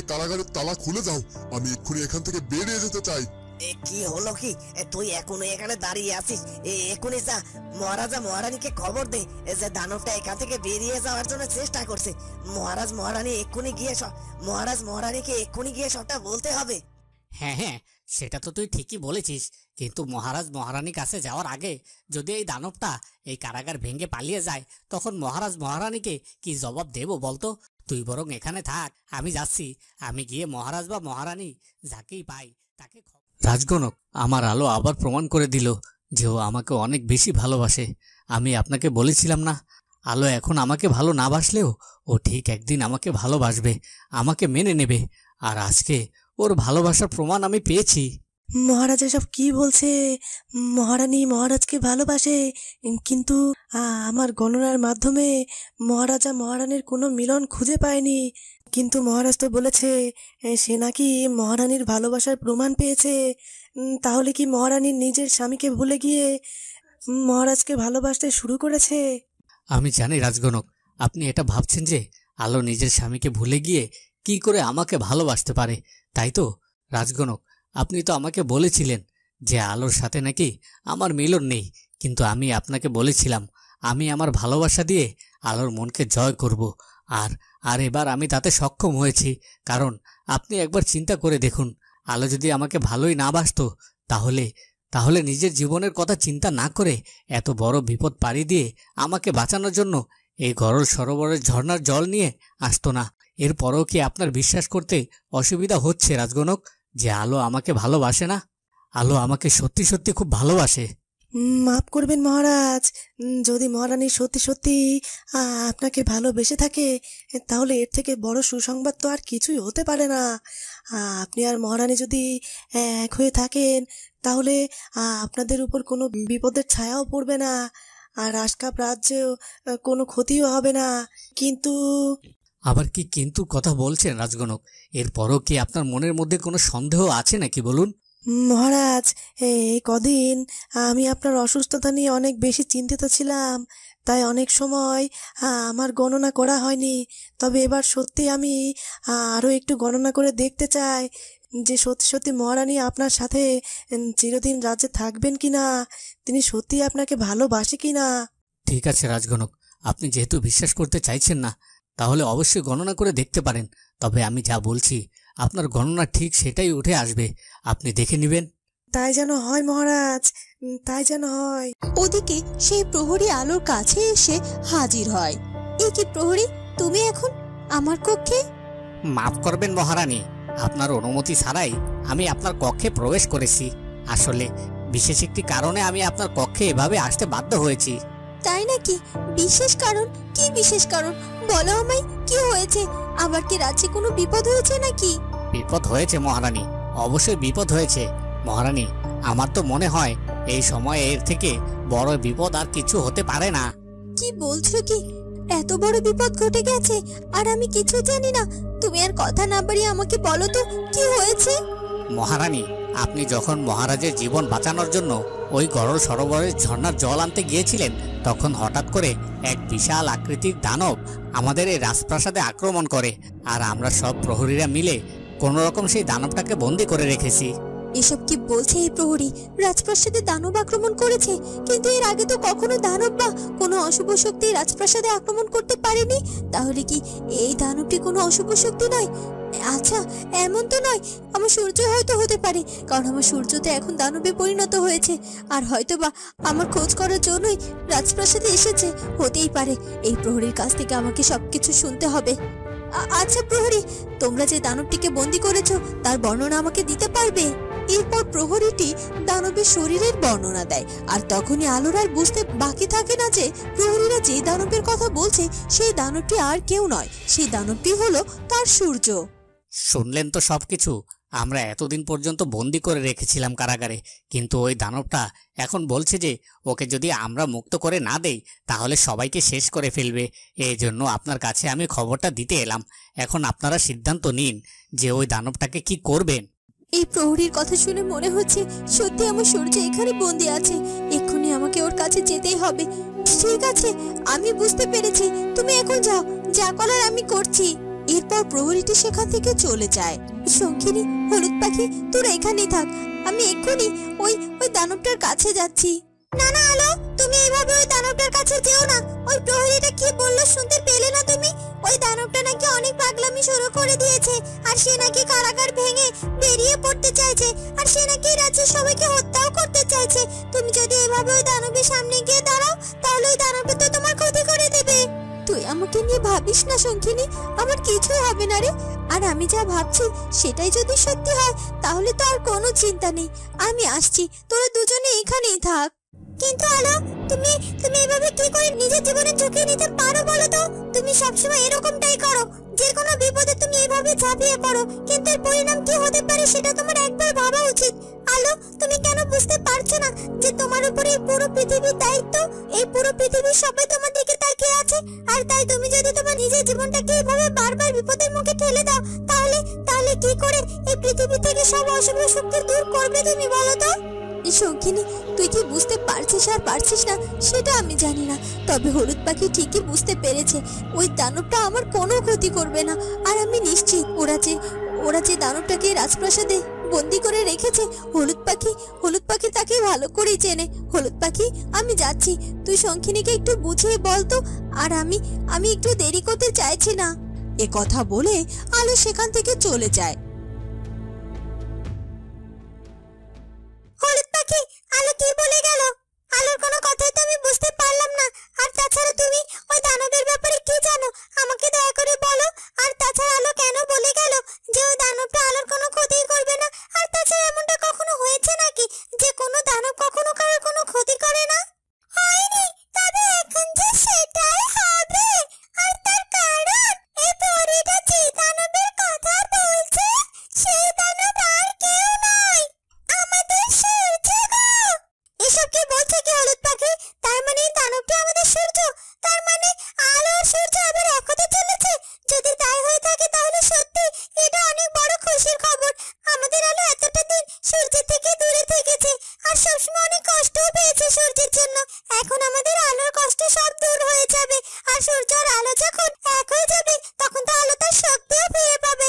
কারাগারের তালা খুলে দাও, আমি এক্ষুনি এখান থেকে বেরিয়ে যেতে চাই। কি হলো কি? তুই এখনো এখানে দাঁড়িয়ে আছিস? এখনই যা মহারাজা মহারানীকে খবর দে যে দানবটা এখান থেকে বেরিয়ে যাওয়ার জন্য চেষ্টা করছে। মহারাজ মহারানীকে এক্ষুনি গিয়ে সবটা বলতে হবে। হ্যাঁ হ্যাঁ, সেটা তো তুই ঠিকই বলেছিস, কিন্তু মহারাজ মহারানীর কাছে যাওয়ার আগে যদি এই দানবটা এই কারাগার ভেঙে পালিয়ে যায়, তখন মহারাজ মহারানীকে কি জবাব দেব বলতো? তুই বরং এখানে থাক, আমি যাচ্ছি। আমি গিয়ে মহারাজ বা মহারানী যাকেই পাই তাকে। রাজগণক, আমার আলো আবার প্রমাণ করে দিল যে ও আমাকে অনেক বেশি ভালোবাসে। আমি আপনাকে বলেছিলাম না, আলো এখন আমাকে ভালো না বাসলেও ও ঠিক একদিন আমাকে ভালোবাসবে, আমাকে মেনে নেবে। আর আজকে ওর ভালোবাসার প্রমাণ আমি পেয়েছি। মহারাজ এসব কি বলছে? মহারানী মহারাজকে ভালোবাসে, কিন্তু আমার গণনার মাধ্যমে মহারাজা মহারানীর কোনো মিলন খুঁজে পায়নি। কিন্তু মহারাজ তো বলেছে সে নাকি মহারানীর ভালোবাসার প্রমাণ পেয়েছে। তাহলে কি মহারানী নিজের স্বামীকে ভুলে গিয়ে মহারাজকে ভালোবাসতে শুরু করেছে? আমি জানি রাজগণক, আপনি এটা ভাবছেন যে আলো নিজের স্বামীকে ভুলে গিয়ে কি করে আমাকে ভালোবাসতে পারে, তাই তো? রাজগণক, আপনি তো আমাকে বলেছিলেন যে আলোর সাথে নাকি আমার মিলন নেই, কিন্তু আমি আপনাকে বলেছিলাম আমি আমার ভালোবাসা দিয়ে আলোর মনকে জয় করব। আর এবার আমি তাতে সক্ষম হয়েছি। কারণ আপনি একবার চিন্তা করে দেখুন, আলো যদি আমাকে ভালোই না বাসতো তাহলে নিজের জীবনের কথা চিন্তা না করে এত বড় বিপদ পাড়ি দিয়ে আমাকে বাঁচানোর জন্য এই গরল সরোবরের ঝর্ণার জল নিয়ে আসতো না। এরপরও কি আপনার বিশ্বাস করতে অসুবিধা হচ্ছে রাজগণক যে আলো আমাকে ভালোবাসে না? আলো আমাকে সত্যি সত্যি খুব ভালোবাসে। মাফ করবেন মহারাজ, যদি মহারানী সত্যি সত্যি আপনাকে ভালোবেসে থাকে তাহলে এর থেকে বড় সুসংবাদ তো আর কিছুই হতে পারে না। আপনি আর মহারানী যদি এক হয়ে থাকেন তাহলে আপনাদের উপর কোনো বিপদের ছায়াও পড়বে না, আর রাজকাপ রাজ্যেও কোনো ক্ষতিও হবে না। কিন্তু আবার কি কিন্তু কথা বলছেন রাজগণক? এরপরও কি আপনার মনের মধ্যে কোনো সন্দেহ আছে নাকি বলুন? মহারাজ, এই কদিন আমি আপনার অসুস্থতা নিয়ে অনেক বেশি চিন্তিত ছিলাম, তাই অনেক সময় আমার গণনা করা হয়নি। তবে এবার সত্যি আমি আরও একটু গণনা করে দেখতে চাই যে সত্যি সত্যি মহারানী আপনার সাথে চিরদিন রাজ্যে থাকবেন কিনা, তিনি সত্যি আপনাকে ভালোবাসে কিনা। ঠিক আছে রাজগণক, আপনি যেহেতু বিশ্বাস করতে চাইছেন না, তাহলে অবশ্যই গণনা করে দেখতে পারেন। তবে আমি যা বলছি আপনার গণনা ঠিক সেটাই উঠে আসবে, আপনি দেখে নেবেন। তাই যেন হয় মহারাজ, তাই যেন হয়। ওদিকে সেই প্রহরী আলোর কাছে এসে হাজির হয়। এ কি প্রহরী, তুমি এখন আমার কক্ষে? মাফ করবেন মহারানী, আপনার অনুমতি ছাড়াই আমি আপনার কক্ষে প্রবেশ করেছি। আসলে বিশেষ একটি কারণে আমি আপনার কক্ষে এভাবে আসতে বাধ্য হয়েছি। তাই নাকি? বিশেষ কারণ? কি বিশেষ কারণ বলো আমায়, কি হয়েছে? আবার কি রাজ্যে কোনো বিপদ হয়েছে নাকি? বিপদ হয়েছে মহারানী, অবশ্যই বিপদ হয়েছে মহারানী। আমার তো মনে হয় এই সময় এর থেকে বড় বিপদ আর কিছু হতে পারে না। কি বলছো কি? এত বড় বিপদ ঘটে গেছে আর আমি কিছু জানি না? তুমি আর কথা না বাড়িয়ে আমাকে বলো তো কি হয়েছে। মহারানী, আপনি যখন মহারাজের জীবন বাঁচানোর জন্য ওই গরল সরোবরের ঝর্ণার জল আনতে গিয়েছিলেন, তখন হঠাৎ করে এক বিশাল আকৃতির দানব আমাদের এই রাজপ্রাসাদে আক্রমণ করে, আর আমরা সব প্রহরীরা মিলে কোন রকম সেই দানবটাকে বন্দী করে রেখেছি। এসব কি বলছে এই প্রহরী? রাজপ্রাসাদে দানব আক্রমণ করেছে? কিন্তু এর আগে তো কখনো দানব বা কোনো অশুভ শক্তি রাজপ্রাসাদে আক্রমণ করতে পারেনি। তাহলে কি এই দানবটি কোনো অশুভ শক্তি নয়? আচ্ছা, এমন তো নয় আমার সূর্য হয়তো হতে পারে, কারণ আমার সূর্য তো এখন দানবে পরিণত হয়েছে, আর হয়তো বা আমার খোঁজ করার জন্যই রাজপ্রাসাদে এসেছে। হতেই পারে। এই প্রহরীর কাছ থেকে আমাকে সবকিছু শুনতে হবে। আচ্ছা প্রহরী, তোমরা যে দানবটিকে বন্দী করেছো তার বর্ণনা আমাকে দিতে পারবে? এরপর প্রহরীটি দানবের শরীরের বর্ণনা দেয়, আর তখনই আলোর আর বুঝতে বাকি থাকে না যে প্রহরীরা যে দানবের কথা বলছে সেই দানবটি আর কেউ নয়, সেই দানবটি হলো তার সূর্য। শুনলেন তো সবকিছু? আমরা এতদিন পর্যন্ত বন্দি করে রেখেছিলাম কারাগারে, কিন্তু ওই দানবটা এখন বলছে যে ওকে যদি আমরা মুক্ত করে না দেই তাহলে সবাইকে শেষ করে ফেলবে। এই জন্য আপনার কাছে আমি খবরটা দিতে এলাম। এখন আপনারা সিদ্ধান্ত নিন যে ওই দানবটাকে কি করবেন। এই প্রহরীর কথা শুনে মনে হচ্ছে সত্যি আমার সূর্য এখানে বন্দি আছে। এক্ষুনি আমাকে ওর কাছে যেতেই হবে। ঠিক আছে, আমি বুঝতে পেরেছি, তুমি এখন যাও, যা করার আমি করছি। এরপর প্রহরীটি সেখান থেকে চলে যায়। শঙ্খিনী, হলুদ পাখি, তোরা এখানেই থাক, আমি এক্ষুনি ওই ওই দানবটার কাছে যাচ্ছি। না না আলো, তুমি এইভাবে ওই দানবটার কাছে যেও না। ওই প্রহরীটা কি বললো শুনতে পেলে না তুমি? ওই দানবটা নাকি অনেক পাগলামি শুরু করে দিয়েছে, আর সে নাকি কারাগার ভেঙে বেরিয়ে পড়তে চাইছে, আর সে নাকি রাজ্যের সবাইকে হত্যাও করতে চাইছে। তুমি যদি এভাবে ওই দানবের সামনে গিয়ে দাঁড়াও, তাহলে ওই দানবটা তো তোমার ক্ষতি করে দেবে। তুই আমাকে নিয়ে ভাবিস না শঙ্খিনী, আমার কিছুই হবে না রে। আর আমি যা ভাবছি সেটাই যদি সত্যি হয়, তাহলে তো আর কোনো চিন্তা নেই। আমি আসছি, তোরা দুজনে এখানেই থাক। কিন্তু আলো, তুমি তুমি এভাবে কি করে নিজের জীবনের ঝুঁকি নিতে পারো বলো তো? তুমি সবসময় এরকমটাই করো, যে কোনো বিপদে তুমি এভাবে ঝাঁপিয়ে পড়ো, কিন্তু এর পরিণাম কি হতে পারে সেটা তোমার একবার ভাবা উচিত। আলো, তুমি কেন বুঝতে পারছো না যে তোমার উপরে এই পুরো পৃথিবীর দায়িত্ব? এই পুরো পৃথিবীর সবাই তোমার দিকে তাকিয়ে আছে, আর তাই তুমি যদি তোমার নিজের জীবনটাকে এইভাবে বারবার বিপদের মুখে ঠেলে দাও, তাহলে তাহলে কি করে এই পৃথিবী থেকে সব অশুভ শক্তি দূর করবে তুমি বলো তো? শঙ্খিনী, তুই কি বুঝতে পারছিস আর পারছিস না সেটা আমি জানি না, তবে হলুদ পাখি ঠিকই বুঝতে পেরেছে ওই দানবটা আমার কোনো ক্ষতি করবে না। আর আমি নিশ্চিত ওরা যে দানবটাকে রাজপ্রাসাদে বন্দি করে রেখেছে, হলুদ পাখি তাকে ভালো করেই চেনে। হলুদ পাখি, আমি যাচ্ছি, তুই শঙ্খিনীকে একটু বুঝিয়ে বল তো। আর আমি একটু দেরি করতে চাইছি না। এ কথা বলে আলো সেখান থেকে চলে যায়। হলুদ পাখি, আলো কি বলে গেল? আলোর কোনো কথাই তো আমি বুঝতে পারলাম না। আর তাছাড়া তুমি ওই দানবের ব্যাপারে কি জানো আমাকে দয়া করে বলো। আর তাছাড়া আলো কেন বলে গেল যে ওই দানবটা আলোর কোনো ক্ষতি করবে না? আর তাছাড়া এমনটা কখনো হয়েছে নাকি যে কোনো দানব কখনো কারোর কোনো ক্ষতি করে না? হয়নি, তবে এখন যে সেটাই হবে। আর তার কারণ এই পরীটা যে দানবের কথা বলছে সেই দানব আর কেউ নয়, আমাদের সূর্য গো। এসব কি বলছে কি হলুদ পাখি? তার মানে এই দানবটি আমাদের সূর্য? তার মানে আলো আর সূর্য আবার এক হতে চলেছে? যদি তাই হয়ে থাকে তাহলে সত্যি এটা অনেক বড় খুশির খবর। আমাদের আলো এতটা দিন সূর্যের থেকে দূরে থেকেছে, আর সবসময় অনেক কষ্টও পেয়েছে সূর্যের জন্য। এখন আমাদের আলোর কষ্ট সব দূর হয়ে যাবে, আর সূর্য আর আলো যখন এক হয়ে যাবে তখন তো আলো তার শক্তিও ফিরে পাবে।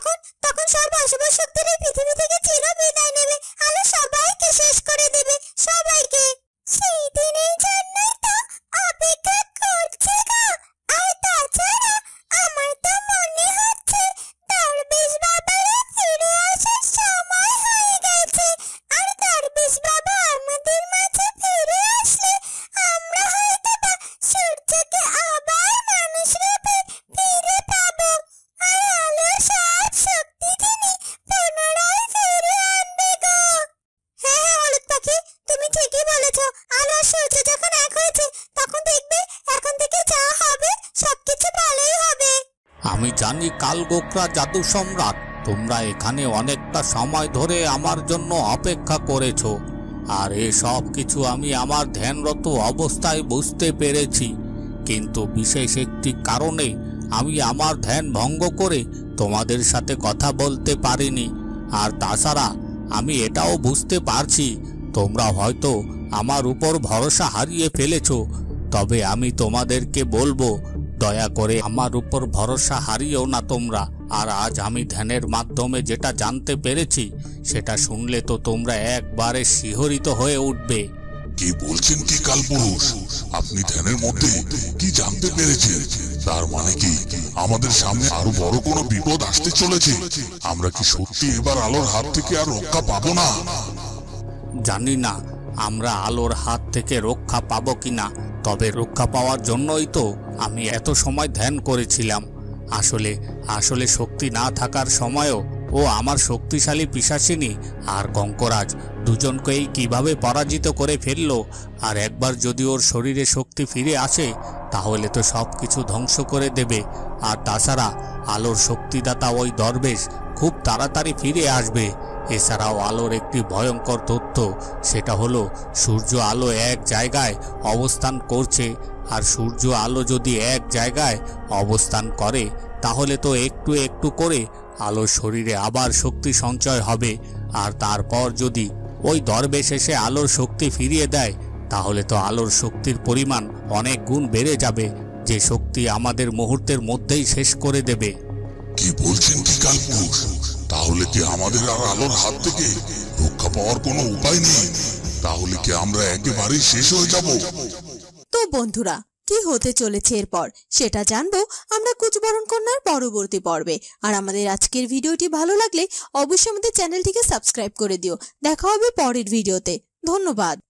তখন সব অশুভ শক্তির এই পৃথিবী থেকে চির বিদায় নেবে। আলো সবাইকে শেষ করে দেবে, সবাইকে। সেই দিনের জন্যই তো অপেক্ষা করছে গো। আর তাছাড়া আমার তো মনে হচ্ছে দরবেশ বাবারা ফিরে আসার সময় হয়ে গেছে। আর দরবেশ বাবা আমাদের মাঝে ফিরে আসলে আমরা হয়তো বা সূর্যকে আবার মানুষ রূপে ফিরে পাবো, আর আলো সব শক্তি তিনি পুনরায় ফিরে আনবে গো। হ্যাঁ হ্যাঁ হলুদ পাখি, তুমি ঠিকই বলেছ। আলো আর সূর্য যখন এক হয়েছে তখন দেখবে এখন থেকে যা হবে সবকিছু ভালোই হবে। আমি জানি কালগোকরা জাদু সম্রাট, তোমরা এখানে অনেকটা সময় ধরে আমার জন্য অপেক্ষা করেছো, আর এসব কিছু আমি আমার ধ্যানরত অবস্থায় বুঝতে পেরেছি। কিন্তু বিশেষ একটি কারণে আমি আমার ধ্যান ভঙ্গ করে তোমাদের সাথে কথা বলতে পারিনি। আর তাছাড়া আমি এটাও বুঝতে পারছি তোমরা হয়তো আমার উপর ভরসা হারিয়ে ফেলেছো। তবে আমি তোমাদেরকে বলবো, দয়া করে আমার উপর ভরসা হারিয়েও না তোমরা। আর আজ আমি ধ্যানের মাধ্যমে যেটা জানতে পেরেছি সেটা শুনলে তো তোমরা একবারে শিহরিত হয়ে উঠবে। কি বলছেন কি কালপুরুষ? আপনি ধ্যানের মধ্যে কি জানতে পেরেছেন? তার মানে কি আমাদের সামনে আরো বড় কোনো বিপদ আসতে চলেছে? আমরা কি সত্যি এবার আলোর হাত থেকে আর রক্ষা পাবো না? জানি না আমরা আলোর হাত থেকে রক্ষা পাবো কিনা, তবে রক্ষা পাওয়ার জন্যই তো আমি এত সময় ধ্যান করেছিলাম। আসলে শক্তি না থাকার সময়ও ও আমার শক্তিশালী পিশাচিনী আর কঙ্করাজ দুজনকেই কিভাবে পরাজিত করে ফেললো। আর একবার যদি ওর শরীরে শক্তি ফিরে আসে তাহলে তো সব কিছু ধ্বংস করে দেবে। আর তাছাড়া আলোর শক্তিদাতা ওই দরবেশ খুব তাড়াতাড়ি ফিরে আসবে। এছাড়াও আলোর একটি ভয়ঙ্কর তথ্য, সেটা হলো সূর্য আলো এক জায়গায় অবস্থান করছে। আর সূর্য আলো যদি এক জায়গায় অবস্থান করে তাহলে তো একটু একটু করে আলোর শরীরে আবার শক্তি সঞ্চয় হবে। আর তারপর যদি ওই দরবেশ এসে আলোর শক্তি ফিরিয়ে দেয় তাহলে তো আলোর শক্তির পরিমাণ অনেক গুণ বেড়ে যাবে, যে শক্তি আমাদের মুহূর্তের মধ্যেই শেষ করে দেবে। কি বলছেন কি কালপুরুষ? তাহলে কি আমাদের আর আলোর হাত থেকে রক্ষা পাওয়ার কোনো উপায় নেই? তাহলে কি আমরা একেবারেই শেষ হয়ে যাব? তো বন্ধুরা, কি হতে চলেছে এরপর সেটা জানবো আমরা কুচবরণ কন্যার পরবর্তী পর্বে। আর আমাদের আজকের ভিডিওটি ভালো লাগলে অবশ্যই আমাদের চ্যানেলটিকে সাবস্ক্রাইব করে দিও। দেখা হবে পরের ভিডিওতে। ধন্যবাদ।